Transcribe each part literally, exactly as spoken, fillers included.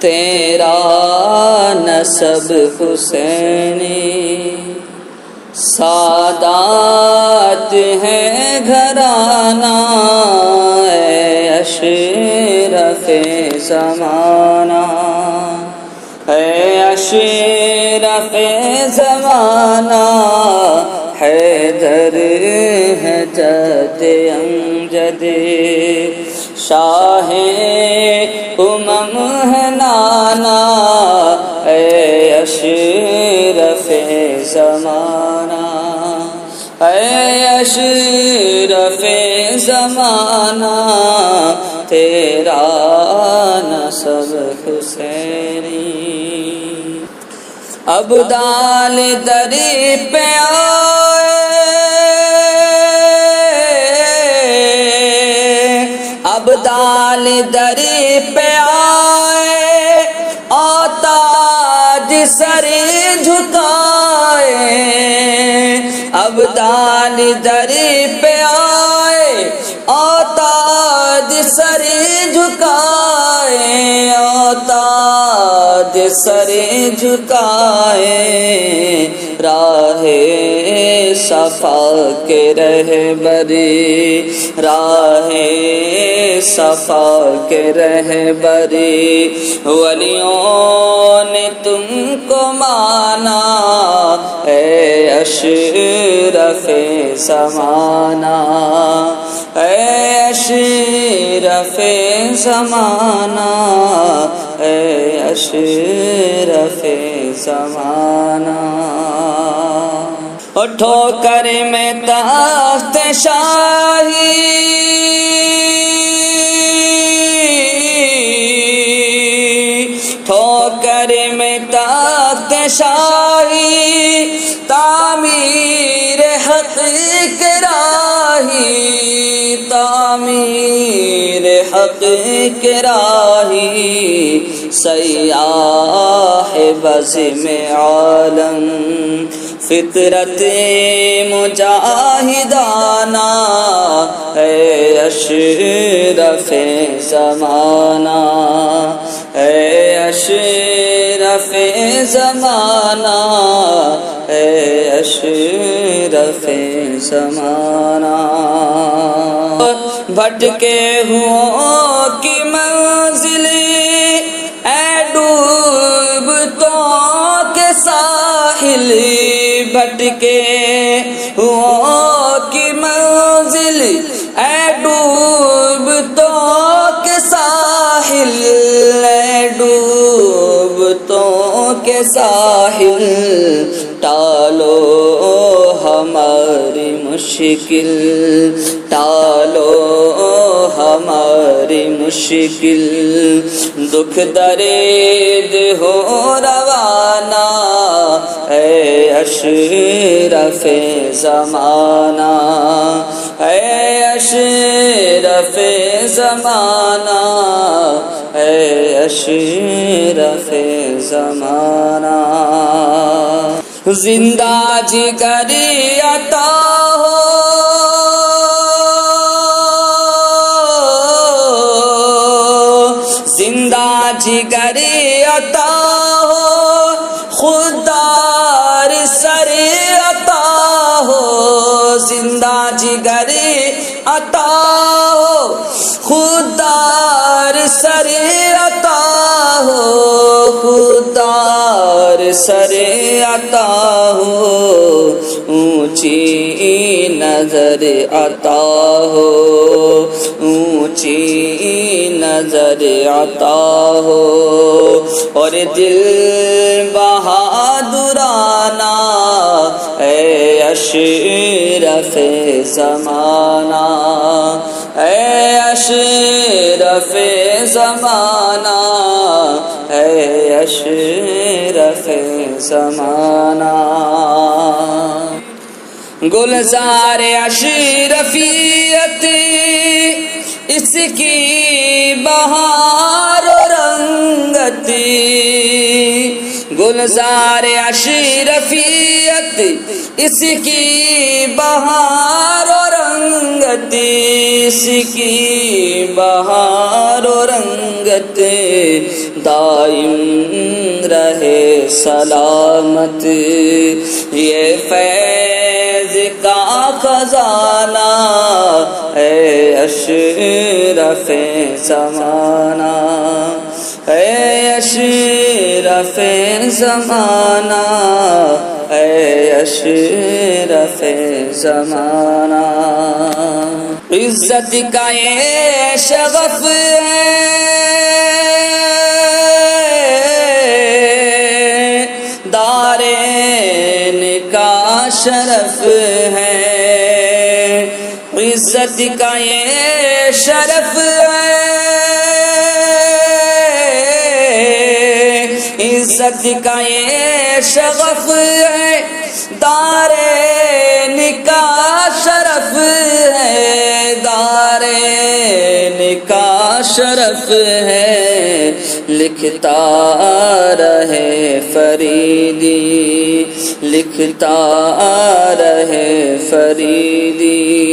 تیرا نسب حسینی، سادات ہے گھرانہ اے اشرف زمانہ، اے اشرف زمانہ، حیدر ہے جد امجد، شاہ امم ہے نانا اے اشرف زمانہ، اے اشرف زمانہ، تیرا نسب حسینی۔ ابدال دری پہ آئے، ابدال دری پہ آئے، تاج سر جھکائے، ابدال دری پہ آئے، تاج سر جھکائے، تاج سر جھکائے، راہ صفا کے رہبری، راہ صفا کے رہبری، ولیوں نے تم کو مانا اے اشرف زمانہ، اے اشرف زمانہ، اے اشرف زمانہ۔ اور ٹھوکر میں تخت شاہی، ٹھوکر میں تخت شاہی، تعمیر حق کے راہی، تعمیر حق کے راہی، سیاح بزم عالم، فطرت مجاہدانہ اے اشرف زمانہ، اے اشرف زمانہ، اے اشرف زمانہ۔ بھٹکے ہوں کی منزل اے ڈوبتوں کے ساحل، بھٹکے ہوں کی منزل اے ڈوبتوں کے ساحل، اے ڈوبتوں کے ساحل، ٹالو ہماری مشکل، ٹالو ہماری مشکل، دکھ درد ہو روانہ اے اشرف زمانہ، اے اشرف زمانہ، اے اشرف زمانہ۔ زندہ جگر عطا ہو، زندہ جگر عطا ہو، خوددار سر عطا ہو، زندہ جگر عطا ہو، خوددار سر عطا ہو، خوددار سر عطا ہو، اونچی نظر عطا ہو، اونچی نظر عطا ہو، اور دل بہادرانہ اے اشرف زمانہ، اے اشرف زمانہ، اے اشرف زمانہ۔ گلزار اشرفیت اس کی بہار و رنگت، گلزار اشرفیت اس کی بہار و رنگت، اس کی بہار و رنگت، دائم رہے سلامت، یہ فیض کا خزانہ اے اشرف زمانہ، اے اشرف زمانہ، اے اشرف زمانہ۔ عزت کا یہ شغف ہے، دارین کا شرف ہے، عزت کا یہ شرف ہے، عزت کا یہ شغف ہے، دارین کا شرف ہے، دارین کا شرف ہے، لکھتا رہے فریدی، لکھتا رہے فریدی،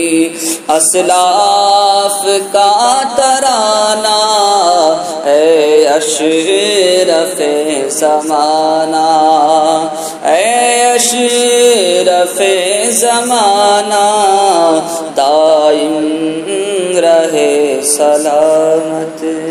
اسلاف کا ترانہ اے اشرف زمانہ، اے اشرف زمانہ، دائم رہے سلامت۔